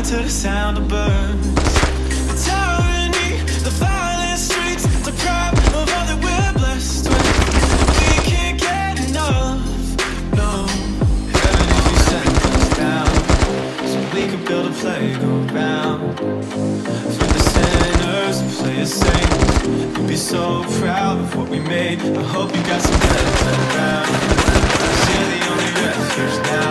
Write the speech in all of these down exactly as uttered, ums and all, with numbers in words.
to the sound of birds. The tyranny, the violent streets, the pride of all that we're blessed with. We can't get enough, no. Heaven, if you send us down, so we could build a playground for the sinners and play as saints. You'd be so proud of what we made. I hope you got some friends around, 'cause you're the only refuge now.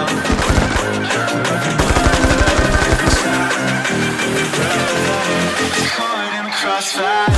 Caught in the crossfire.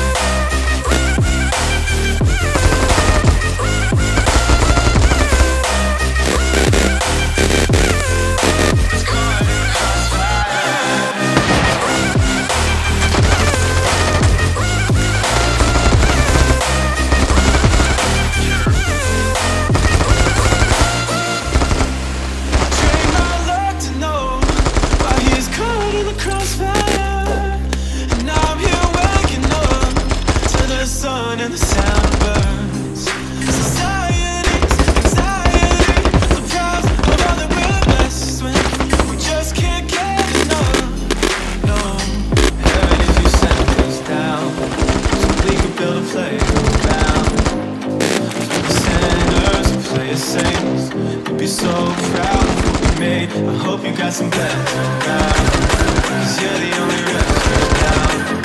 And the sound of birds. Society's anxiety, the prize of all that we're blessed with. We just can't get enough, no. Heaven, if you sent us down, so we could build a playground for the sinners who play as saints. You'd be so proud of what we made. I hope you got some friends around, 'cause you're the only refuge now.